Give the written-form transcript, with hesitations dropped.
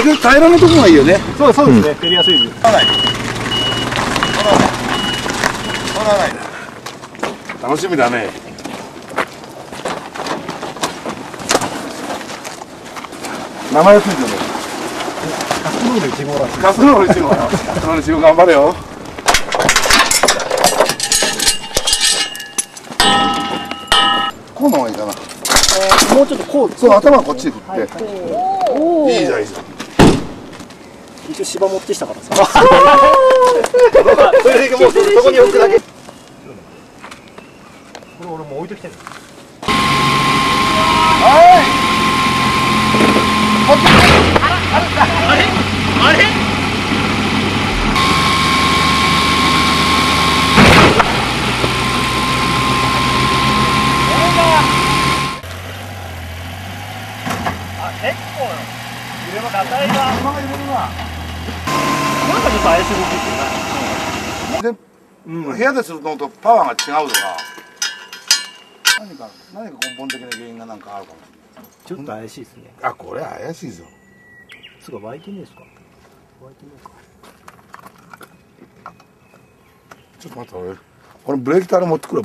ど平らなとこがいいよね。 そうですね、蹴りやすいです。 取らない。楽しみだね。名前ついてるね。 カスノール1号らしい。 カスノール1号よ。カスノール1号頑張れよ。こうの方がいいかな。 もうちょっとこう。 そう、頭こっちに振って。いいじゃん、いいじゃん。 一応芝持ってきたからさ。 それでもうそこに置くだけ。 これ俺もう置いときたい。 はい。 あれ結構よ。揺れも硬いな。なんかちょっと怪しい動きってで、部屋でするのとパワーが違うとか。何か根本的な原因がなんかあるかも。 ちょっと怪しいですね。 あ、これ怪しいぞ。 すごい湧いてねえですか。湧いてねえか。 ちょっと待って、俺ブレーキター持ってくる。